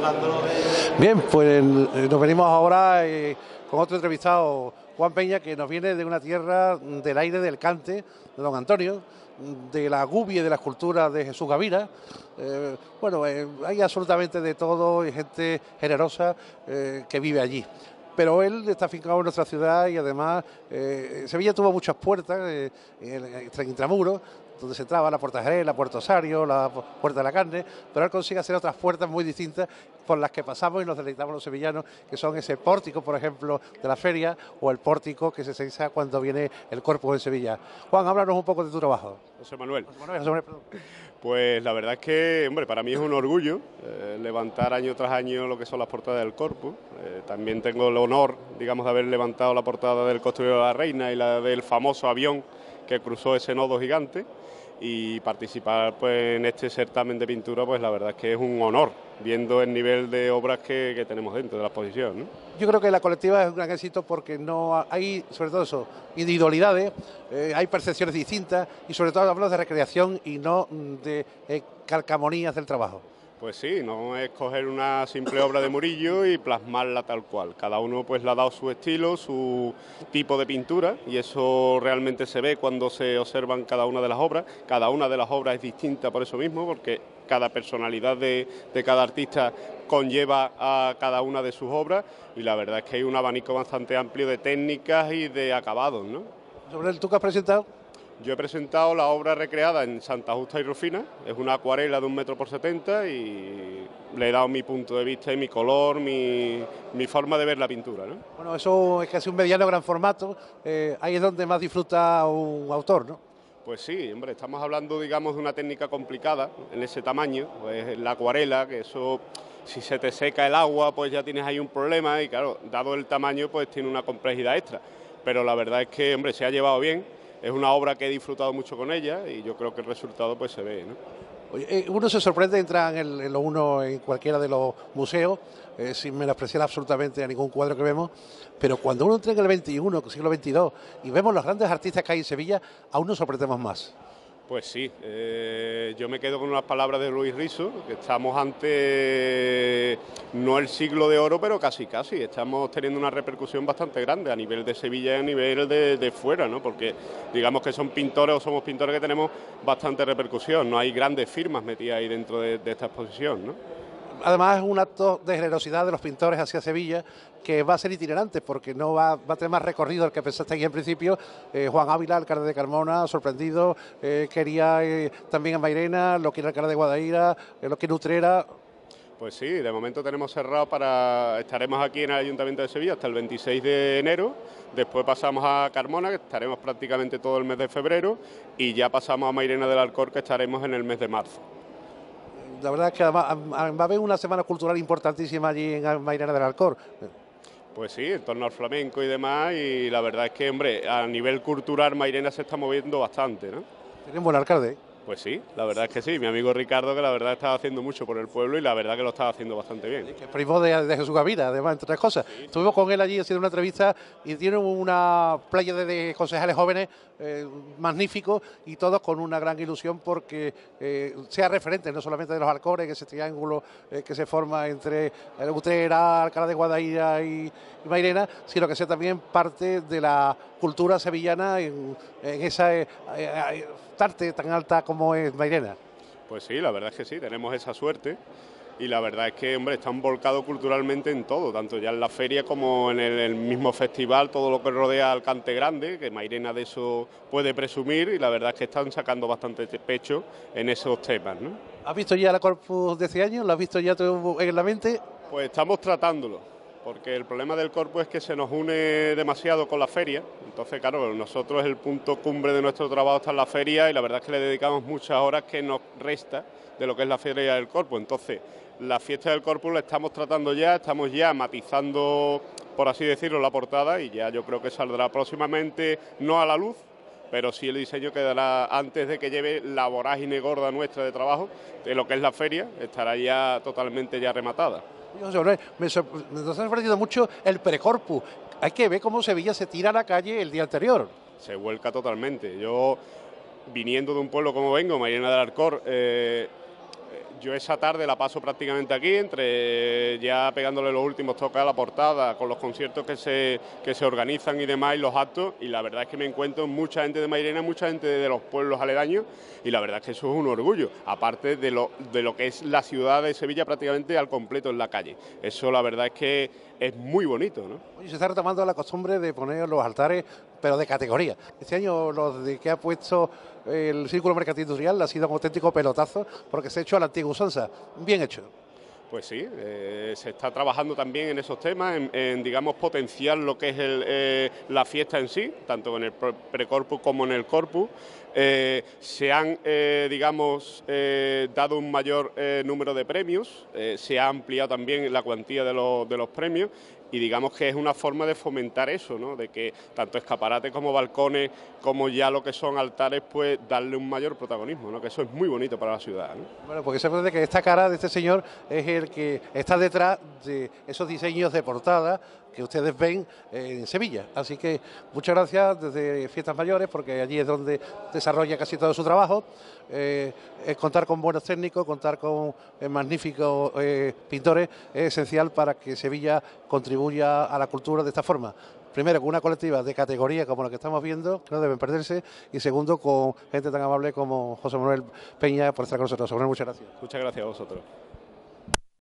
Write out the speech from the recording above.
Bien, pues nos venimos ahora con otro entrevistado, Juan Peña, que nos viene de una tierra del aire del cante, de don Antonio, de la gubia y de la escultura de Jesús Gavira. Hay absolutamente de todo y gente generosa que vive allí. Pero él está afincado en nuestra ciudad y además Sevilla tuvo muchas puertas en intramuros, donde se entraba la Puerta Jerez, la Puerta Osario, la Puerta de la Carne, pero él consigue hacer otras puertas muy distintas por las que pasamos y nos deleitamos los sevillanos, que son ese pórtico, por ejemplo, de la feria, o el pórtico que se sensa cuando viene el Corpus en Sevilla. Juan, háblanos un poco de tu trabajo. José Manuel. José Manuel, perdón. Pues la verdad es que, hombre, para mí es un orgullo levantar año tras año lo que son las portadas del Corpus. También tengo el honor, digamos, de haber levantado la portada del Construidor de la Reina y la del famoso avión que cruzó ese nodo gigante. Y participar pues en este certamen de pintura, pues la verdad es que es un honor, viendo el nivel de obras que tenemos dentro de la exposición, ¿no? Yo creo que la colectiva es un gran éxito porque no hay, sobre todo eso, individualidades, hay percepciones distintas y sobre todo hablamos de recreación y no de calcamonías del trabajo. Pues sí, no es coger una simple obra de Murillo y plasmarla tal cual. Cada uno pues le ha dado su estilo, su tipo de pintura y eso realmente se ve cuando se observan cada una de las obras. Cada una de las obras es distinta por eso mismo, porque cada personalidad de cada artista conlleva a cada una de sus obras y la verdad es que hay un abanico bastante amplio de técnicas y de acabados, ¿no? ¿Sobre el tú que has presentado? Yo he presentado la obra recreada en Santa Justa y Rufina, es una acuarela de 1,70 m y le he dado mi punto de vista y mi color, mi forma de ver la pintura, ¿no? Bueno, eso es casi un mediano gran formato, ahí es donde más disfruta un autor, ¿no? Pues sí, hombre, estamos hablando, digamos, de una técnica complicada en ese tamaño, pues la acuarela, que eso, si se te seca el agua, pues ya tienes ahí un problema y claro, dado el tamaño, pues tiene una complejidad extra, pero la verdad es que, hombre, se ha llevado bien. Es una obra que he disfrutado mucho con ella y yo creo que el resultado pues se ve, ¿no? Oye, uno se sorprende, entra en cualquiera de los museos, sin menospreciar absolutamente a ningún cuadro que vemos, pero cuando uno entra en el XXI, siglo XXII, y vemos los grandes artistas que hay en Sevilla, aún nos sorprendemos más. Pues sí, yo me quedo con unas palabras de Luis Riso, que estamos ante, no el siglo de oro, pero casi, estamos teniendo una repercusión bastante grande a nivel de Sevilla y a nivel de fuera, ¿no? Porque digamos que son pintores o somos pintores que tenemos bastante repercusión, no hay grandes firmas metidas ahí dentro de esta exposición, ¿no? Además es un acto de generosidad de los pintores hacia Sevilla que va a ser itinerante porque no va a tener más recorrido del que pensaste aquí en principio. Juan Ávila, alcalde de Carmona, sorprendido, quería también a Mairena, lo quiere el alcalde de Guadaira, lo quiere Utrera. Pues sí, de momento tenemos cerrado estaremos aquí en el Ayuntamiento de Sevilla hasta el 26 de enero, después pasamos a Carmona, que estaremos prácticamente todo el mes de febrero, y ya pasamos a Mairena del Alcor, que estaremos en el mes de marzo. La verdad es que además va a haber una semana cultural importantísima allí en Mairena del Alcor. Pues sí, en torno al flamenco y demás, y la verdad es que, hombre, a nivel cultural Mairena se está moviendo bastante, ¿no? Tiene un buen alcalde, ¿eh? Pues sí, la verdad es que sí. Mi amigo Ricardo, que la verdad estaba haciendo mucho por el pueblo y la verdad que lo estaba haciendo bastante bien. Que es primo de Jesús Gavira, además, entre otras cosas. Sí. Estuvimos con él allí haciendo una entrevista y tiene una playa de concejales jóvenes magníficos y todos con una gran ilusión porque sea referente no solamente de los Alcores, ese triángulo que se forma entre Utrera, Alcalá de Guadaira y Mairena, sino que sea también parte de la cultura sevillana en esa arte tan alta como es Mairena. Pues sí, la verdad es que sí, tenemos esa suerte y la verdad es que, hombre, están volcados culturalmente en todo, tanto ya en la feria como en el mismo festival, todo lo que rodea al Cante Grande, que Mairena de eso puede presumir y la verdad es que están sacando bastante pecho en esos temas, ¿no? ¿Has visto ya la Corpus de este año? ¿La has visto ya tú en la mente? Pues estamos tratándolo. Porque el problema del Corpus es que se nos une demasiado con la feria, entonces claro, nosotros el punto cumbre de nuestro trabajo está en la feria y la verdad es que le dedicamos muchas horas que nos resta de lo que es la feria del Corpus, entonces la fiesta del Corpus la estamos tratando ya, estamos ya matizando, por así decirlo, la portada y ya yo creo que saldrá próximamente, no a la luz, pero sí el diseño quedará antes de que lleve la vorágine gorda nuestra de trabajo, de lo que es la feria, estará ya totalmente ya rematada. Nos ha sorprendido mucho el precorpus. Hay que ver cómo Sevilla se tira a la calle el día anterior. Se vuelca totalmente. Yo, viniendo de un pueblo como vengo, Mairena del Alcor, Yo esa tarde la paso prácticamente aquí, entre ya pegándole los últimos toques a la portada, con los conciertos que se organizan y demás, y los actos, y la verdad es que me encuentro mucha gente de Mairena, mucha gente de los pueblos aledaños, y la verdad es que eso es un orgullo, aparte de lo que es la ciudad de Sevilla prácticamente al completo en la calle. Eso la verdad es que es muy bonito, ¿no? Oye, se está retomando la costumbre de poner los altares, pero de categoría. Este año los de que ha puesto el Círculo Mercantil Industrial ha sido un auténtico pelotazo, porque se ha hecho a la antigua usanza. Bien hecho. Pues sí, se está trabajando también en esos temas, digamos, potenciar lo que es la fiesta en sí, tanto en el precorpus como en el corpus. Se han, digamos, dado un mayor número de premios, se ha ampliado también la cuantía de los premios, y digamos que es una forma de fomentar eso, ¿no? De que tanto escaparates como balcones, como ya lo que son altares, pues darle un mayor protagonismo, ¿no? Que eso es muy bonito para la ciudad, ¿no? Bueno, porque se puede que esta cara de este señor es el que está detrás de esos diseños de portada que ustedes ven en Sevilla. Así que muchas gracias desde Fiestas Mayores, porque allí es donde desarrolla casi todo su trabajo. Contar con buenos técnicos, contar con magníficos pintores es esencial para que Sevilla contribuya a la cultura de esta forma. Primero, con una colectiva de categoría como la que estamos viendo, que no deben perderse, y segundo, con gente tan amable como José Manuel Peña por estar con nosotros. José Manuel, muchas gracias. Muchas gracias a vosotros.